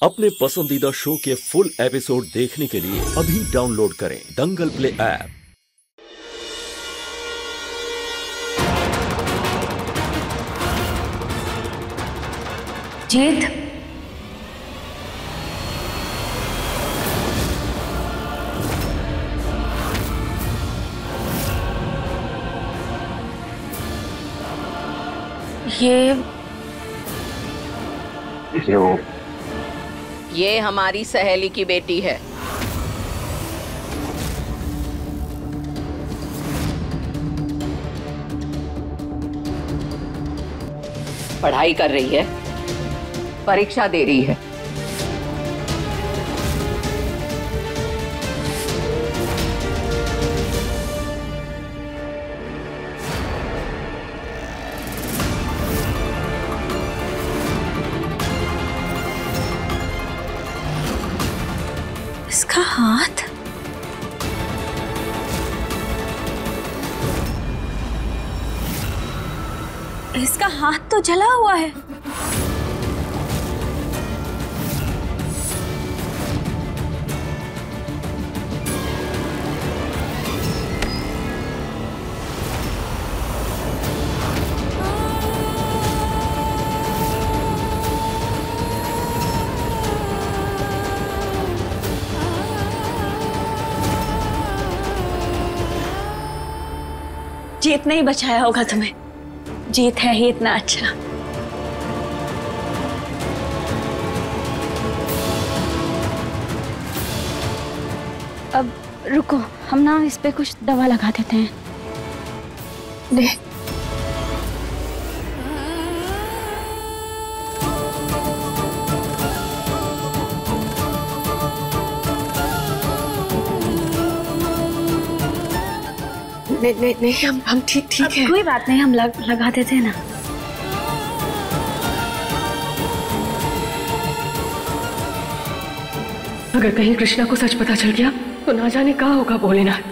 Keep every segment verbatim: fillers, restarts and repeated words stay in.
अपने पसंदीदा शो के फुल एपिसोड देखने के लिए अभी डाउनलोड करें दंगल प्ले ऐप। जीत, ये ये वो ये हमारी सहेली की बेटी है। पढ़ाई कर रही है, परीक्षा दे रही है। इसका हाथ, इसका हाथ तो जला हुआ है। जीत ने ही बचाया होगा तुम्हें। जीत है ही इतना अच्छा। अब रुको, हम ना इस पे कुछ दवा लगा देते हैं। ले। नहीं नहीं नहीं, हम हम ठीक ठीक है। कोई बात नहीं, हम लग, लगा देते हैं ना। अगर कहीं कृष्णा को सच पता चल गया तो ना जाने कहाँ होगा भोलेनाथ।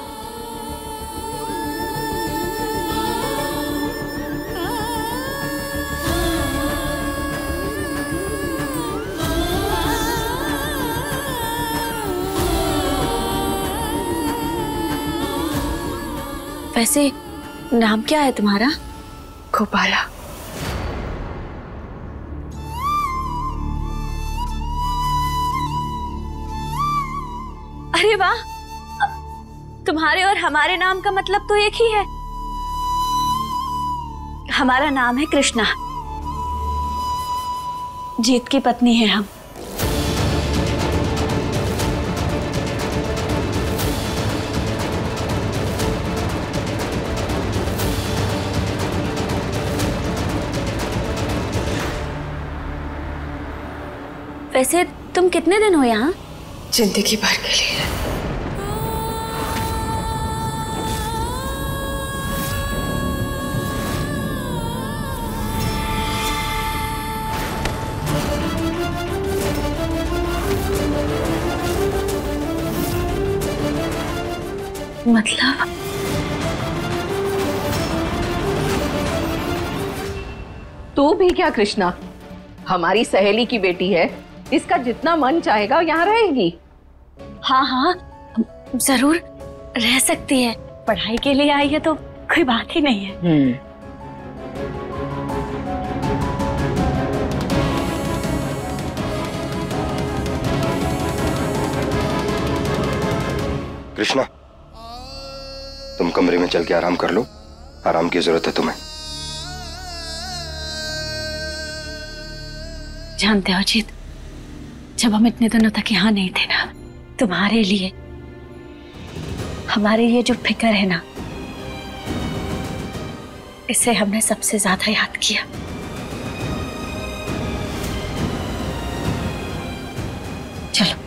वैसे नाम क्या है तुम्हारा? गोपाला। अरे वाह, तुम्हारे और हमारे नाम का मतलब तो एक ही है। हमारा नाम है कृष्णा, जीत की पत्नी है हम। वैसे तुम कितने दिन हो यहाँ? जिंदगी भर के लिए। मतलब तू भी क्या कृष्णा, हमारी सहेली की बेटी है, इसका जितना मन चाहेगा यहाँ रहेगी। हाँ हाँ जरूर रह सकती है, पढ़ाई के लिए आई है तो कोई बात ही नहीं है। हम्म। कृष्णा, तुम कमरे में चल के आराम कर लो, आराम की जरूरत है तुम्हें। जानते हो जीत, जब हम इतने दिनों तक यहाँ नहीं थे ना, तुम्हारे लिए, हमारे लिए जो फिक्र है ना, इसे हमने सबसे ज्यादा याद किया। चलो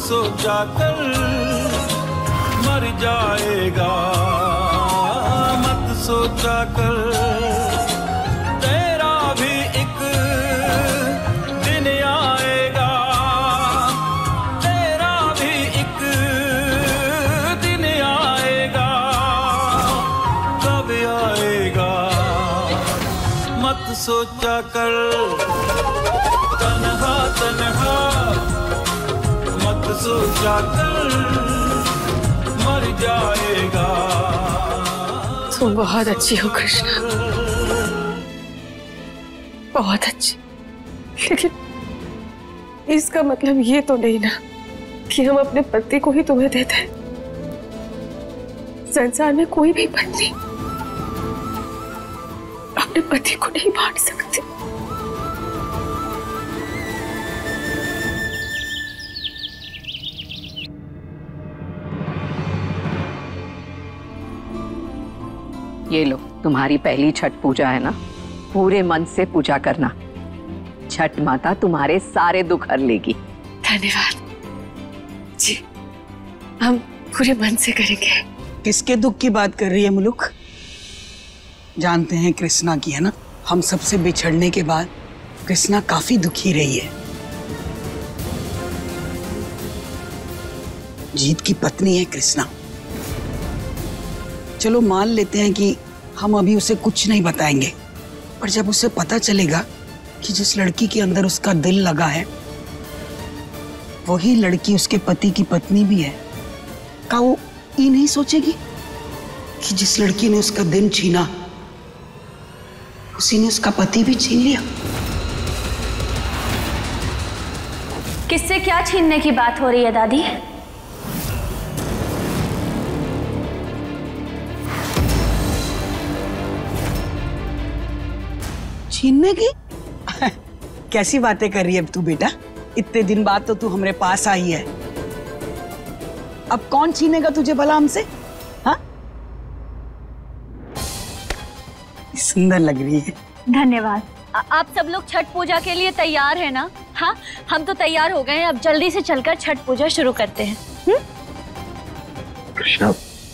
सोचा कर मर जाएगा, मत सोचा कर तेरा भी एक दिन आएगा, तेरा भी एक दिन आएगा, कब आएगा मत सोचा कर, तन्हा तन्हा मत सोचा कर मर जाएगा। तुम बहुत अच्छी हो कृष्णा, बहुत अच्छी, लेकिन इसका मतलब ये तो नहीं ना कि हम अपने पति को ही तुम्हें देते हैं। संसार में कोई भी पत्नी अपने पति को नहीं बांट सकती। ये लो, तुम्हारी पहली छठ पूजा है ना, पूरे मन से पूजा करना। छठ माता तुम्हारे सारे दुख हर लेगी। धन्यवाद जी, हम पूरे मन से करेंगे। किसके दुख की बात कर रही है मुलुक? जानते हैं कृष्णा की, है ना? हम सबसे बिछड़ने के बाद कृष्णा काफी दुखी रही है। जीत की पत्नी है कृष्णा। चलो मान लेते हैं कि हम अभी उसे कुछ नहीं बताएंगे, पर जब उसे पता चलेगा कि जिस लड़की के अंदर उसका दिल लगा है वही लड़की उसके पति की पत्नी भी है, क्या वो ये नहीं सोचेगी कि जिस लड़की ने उसका दिल छीना उसी ने उसका पति भी छीन लिया? किससे क्या छीनने की बात हो रही है दादी? छीनने की? कैसी बातें कर रही है तू बेटा? इतने दिन बाद तो तू हमारे पास आई है, अब कौन छीनेगा तुझे भला हमसे? हाँ, सुंदर लग रही है। धन्यवाद। आ, आप सब लोग छठ पूजा के लिए तैयार हैं ना? हाँ, हम तो तैयार हो गए हैं। अब जल्दी से चलकर छठ पूजा शुरू करते हैं। हुँ? कृष्णा,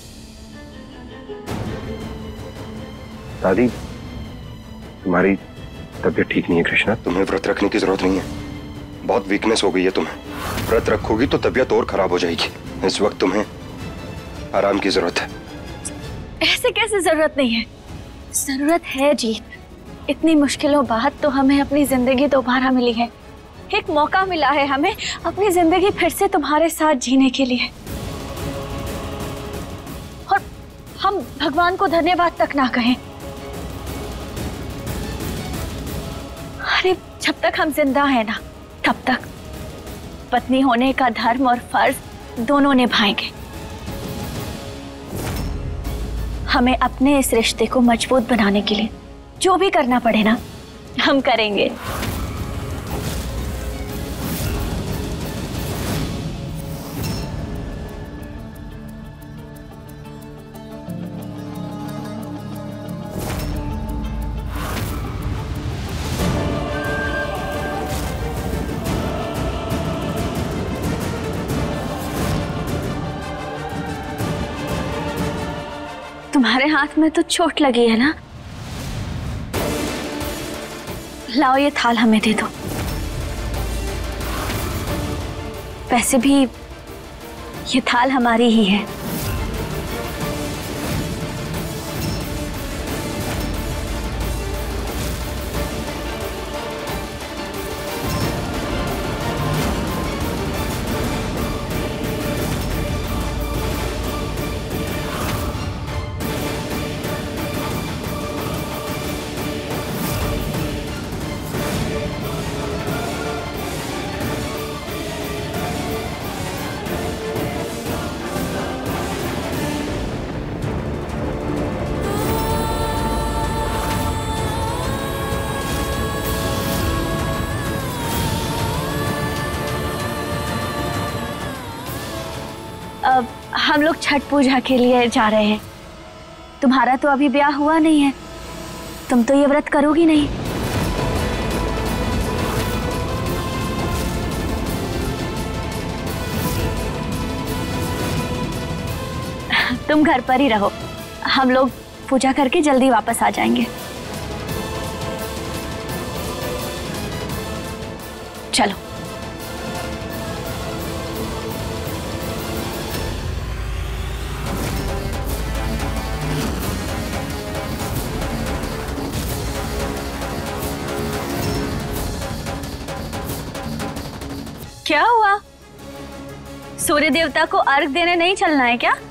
दादी तुम्हारी तबीयत ठीक नहीं है। कृष्णा, तुम्हें व्रत रखने की जरूरत नहीं है, बहुत वीकनेस हो गई है तुम्हें। व्रत रखोगी तो तबीयत और खराब हो जाएगी। इस वक्त तुम्हें आराम की जरूरत है। ऐसे कैसे जरूरत नहीं है? जरूरत है जीत। इतनी मुश्किलों बाद तो हमें अपनी जिंदगी दोबारा मिली है, एक मौका मिला है हमें अपनी जिंदगी फिर से तुम्हारे साथ जीने के लिए, और हम भगवान को धन्यवाद तक ना कहें। अरे जब तक हम जिंदा हैं ना, तब तक पत्नी होने का धर्म और फर्ज दोनों निभाएंगे। हमें अपने इस रिश्ते को मजबूत बनाने के लिए जो भी करना पड़े ना, हम करेंगे। तुम्हारे हाथ में तो चोट लगी है ना? लाओ ये थाल हमें दे दो। वैसे भी ये थाल हमारी ही है। अब हम लोग छठ पूजा के लिए जा रहे हैं। तुम्हारा तो अभी ब्याह हुआ नहीं है, तुम तो ये व्रत करोगी नहीं। तुम घर पर ही रहो, हम लोग पूजा करके जल्दी वापस आ जाएंगे। चलो। क्या हुआ? सूर्य देवता को अर्घ देने नहीं चलना है क्या?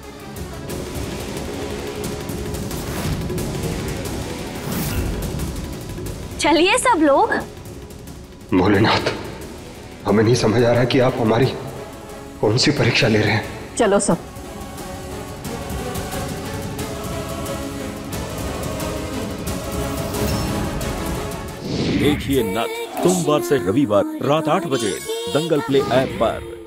चलिए सब लोग। भोलेनाथ, हमें नहीं समझ आ रहा कि आप हमारी कौन सी परीक्षा ले रहे हैं। चलो सब। देखिए नथ सोमवार से रविवार रात आठ बजे दंगल प्ले ऐप पर।